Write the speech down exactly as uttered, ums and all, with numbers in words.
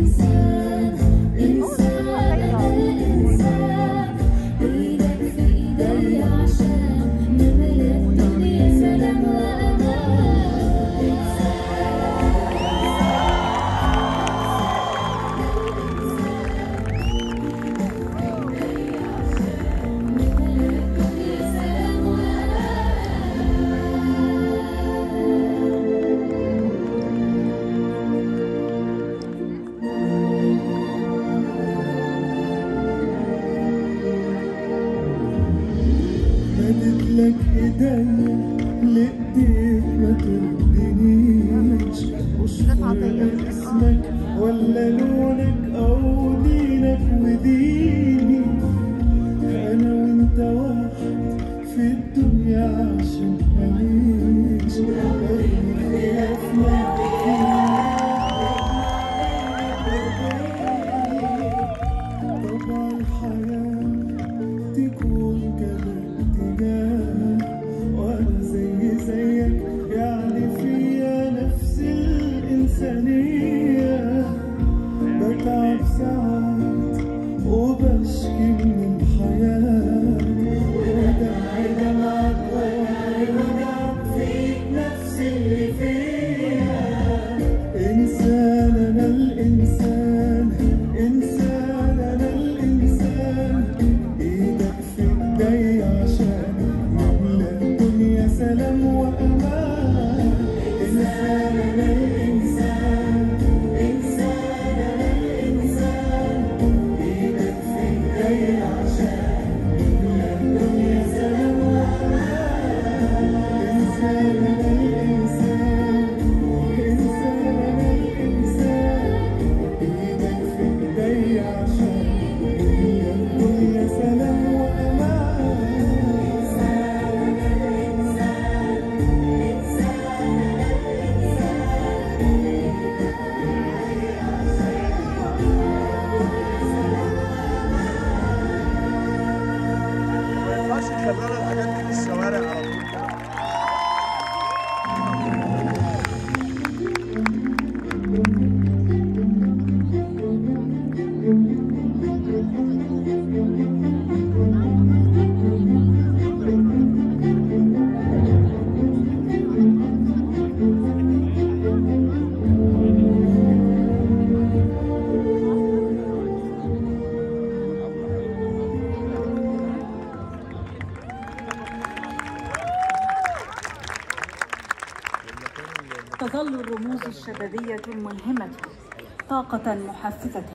لك ايديا لإيديك ما تردنيش، مش فارق اسمك ولا لونك او دينك وديني، انا وانت واحد في الدنيا عشان نعيش. اختلافنا طبع الحياة تكون كده وانا زي زيك يعني فيا نفس الانسانيه، بتعب ساعات وبشكي من الحياه، ودمعي دمعك ووجعك فيك نفس اللي فيها. انسان انا الانسان، انسان انا الانسان، ايدك في ايدي عشان سلام وأمان. إنسان أنا الإنسان، إنسان أنا الإنسان، إيدك في إيدي عشان نملى الدنيا سلام وأمان. إنسان أنا الإنسان، إنسان أنا الإنسان، إيدك في إيدي عشان نملى الدنيا سلام وأمان. كرروا الحاجات دي في الشوارع على طول. تظل الرموز الشبابية الملهمة طاقة محفزة